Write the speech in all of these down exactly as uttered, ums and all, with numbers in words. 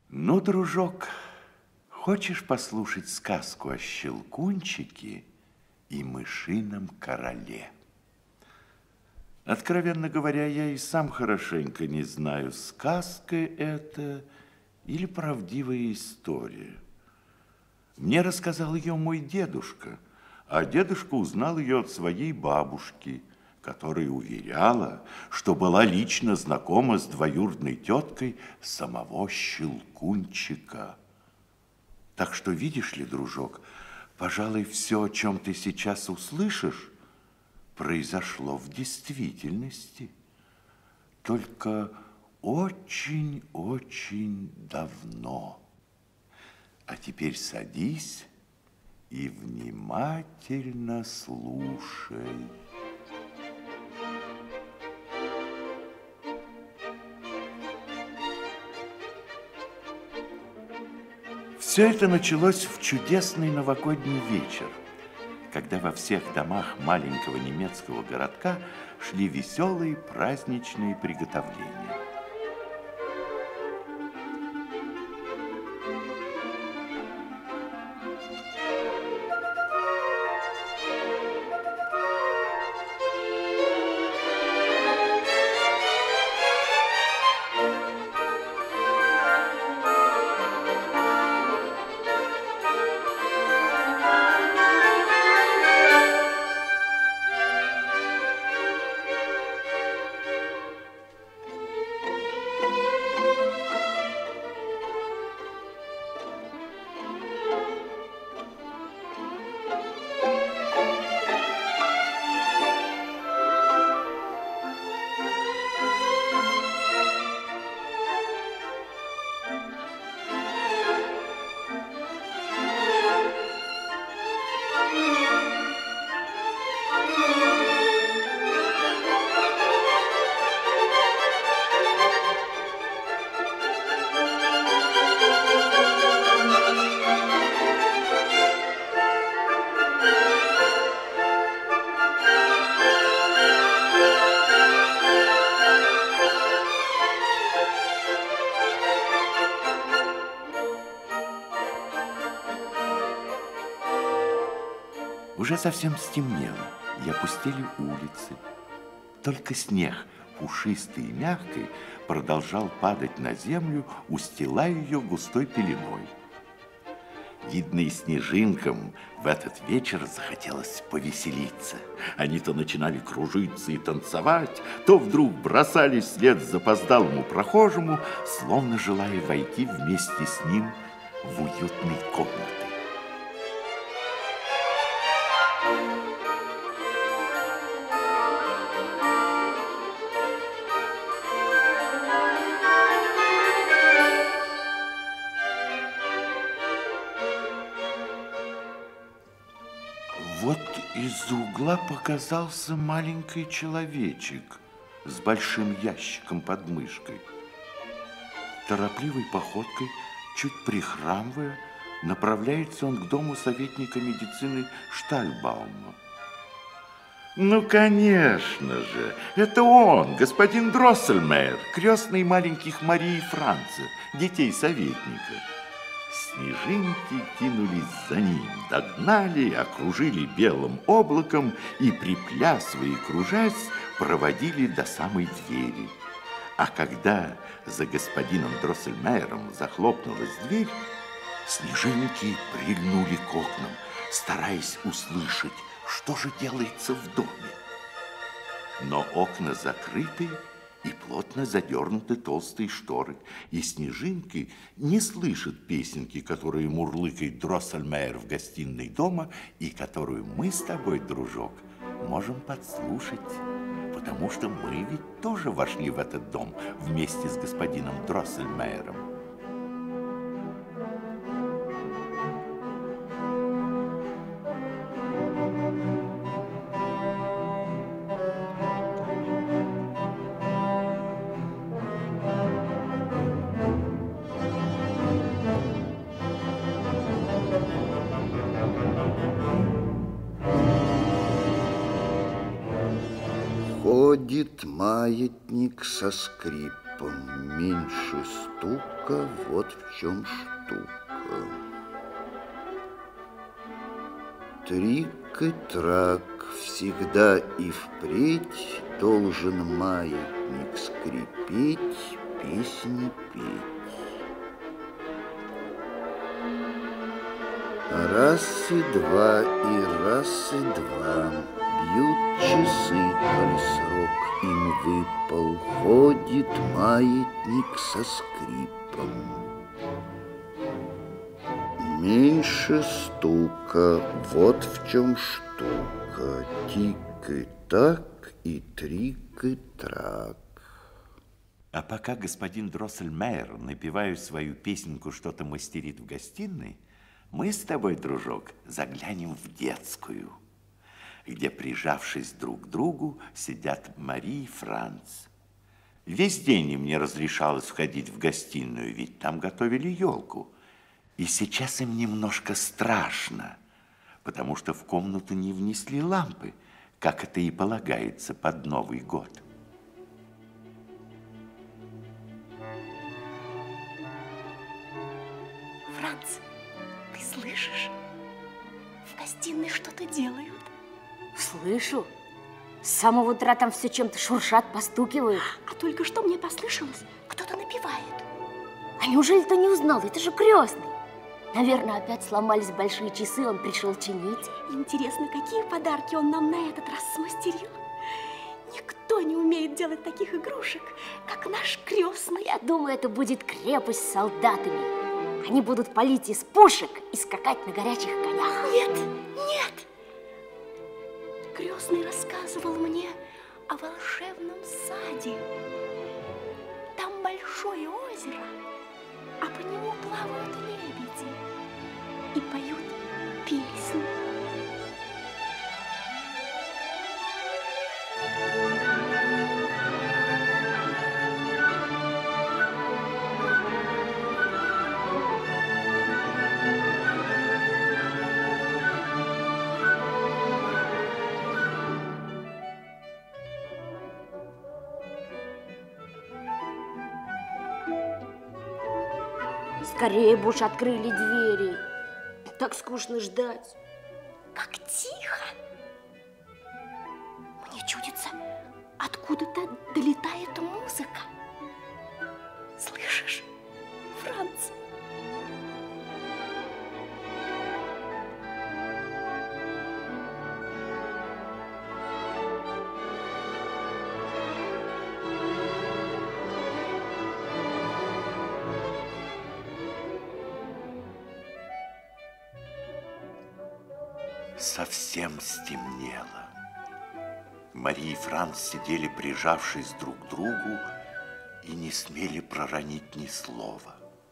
Ну, дружок, хочешь послушать сказку о Щелкунчике и мышином короле? Откровенно говоря, я и сам хорошенько не знаю, сказка это или правдивая история. Мне рассказал ее мой дедушка, а дедушка узнал ее от своей бабушки, которая уверяла, что была лично знакома с двоюродной теткой самого Щелкунчика. Так что, видишь ли, дружок, пожалуй, все, о чем ты сейчас услышишь, произошло в действительности, только очень-очень давно. А теперь садись и внимательно слушай. Все это началось в чудесный новогодний вечер, когда во всех домах маленького немецкого городка шли веселые праздничные приготовления. Уже совсем стемнело, и опустели улицы. Только снег, пушистый и мягкий, продолжал падать на землю, устилая ее густой пеленой. Видно, и снежинкам в этот вечер захотелось повеселиться. Они то начинали кружиться и танцевать, то вдруг бросались вслед запоздалому прохожему, словно желая войти вместе с ним в уютные комнаты. Вот из-за угла показался маленький человечек с большим ящиком под мышкой. Торопливой походкой, чуть прихрамывая, направляется он к дому советника медицины Штальбаума. Ну, конечно же, это он, господин Дроссельмейер, крестный маленьких Марии и Франца, детей советника. Снежинки кинулись за ним, догнали, окружили белым облаком и, приплясывая и кружась, проводили до самой двери. А когда за господином Дроссельмейером захлопнулась дверь, снежинки прильнули к окнам, стараясь услышать, что же делается в доме. Но окна закрыты и плотно задернуты толстые шторы, и снежинки не слышат песенки, которые мурлыкает Дроссельмейер в гостиной дома, и которую мы с тобой, дружок, можем подслушать, потому что мы ведь тоже вошли в этот дом вместе с господином Дроссельмейером. Ходит маятник со скрипкой, скрипом, меньше стука, вот в чем штука. Трик и трак, всегда и впредь должен маятник скрипеть, песни петь. Раз и два, и раз и два, бьют часы, коль срок им выпал, ходит маятник со скрипом. Меньше стука, вот в чем штука, тик и так, и трик и трак. А пока господин Дроссельмейер, напевая свою песенку, что-то мастерит в гостиной, мы с тобой, дружок, заглянем в детскую, где, прижавшись друг к другу, сидят Мари и Франц. Весь день им не разрешалось входить в гостиную, ведь там готовили елку. И сейчас им немножко страшно, потому что в комнату не внесли лампы, как это и полагается под Новый год. Франц, ты слышишь? В гостиной что-то делают. Слышу. С самого утра там все чем-то шуршат, постукивают. А только что мне послышалось, кто-то напевает. А неужели ты не узнал? Это же крестный. Наверное, опять сломались большие часы, он пришел чинить. Интересно, какие подарки он нам на этот раз смастерил? Никто не умеет делать таких игрушек, как наш крестный. Я думаю, это будет крепость с солдатами. Они будут палить из пушек и скакать на горячих конях. Нет, нет. Крестный рассказывал мне о волшебном саде. Там большое озеро, а по нему плавают лебеди и поют песни. Скорее бы уж открыли двери. Так скучно ждать. Как тихо. Мне чудится, откуда-то долетает музыка. Слышишь, Франц? Совсем стемнело. Мари и Франц сидели, прижавшись друг к другу, и не смели проронить ни слова.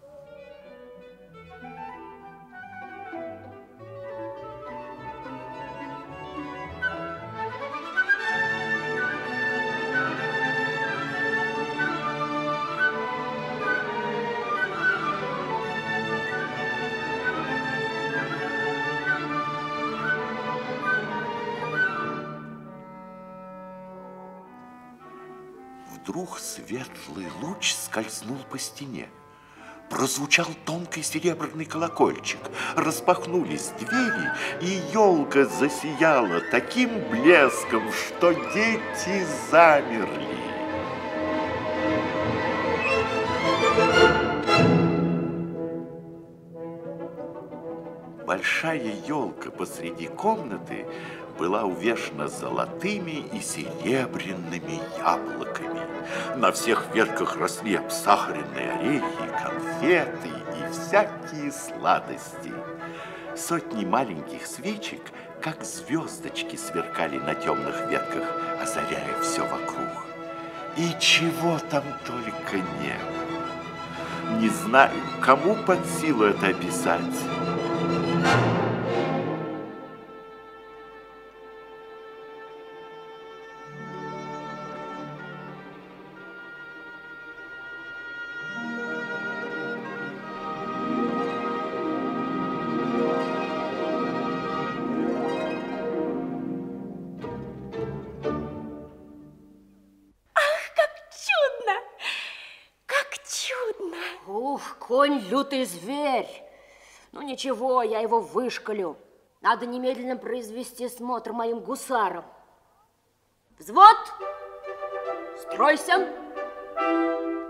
Вдруг светлый луч скользнул по стене. Прозвучал тонкий серебряный колокольчик. Распахнулись двери, и елка засияла таким блеском, что дети замерли. Большая елка посреди комнаты была увешана золотыми и серебряными яблоками. На всех ветках росли обсахаренные орехи, конфеты и всякие сладости. Сотни маленьких свечек, как звездочки, сверкали на темных ветках, озаряя все вокруг. И чего там только не было. Не знаю, кому под силу это описать. конь лютый зверь. Ну ничего, я его вышкалю. Надо немедленно произвести смотр моим гусарам. Взвод! Стройся!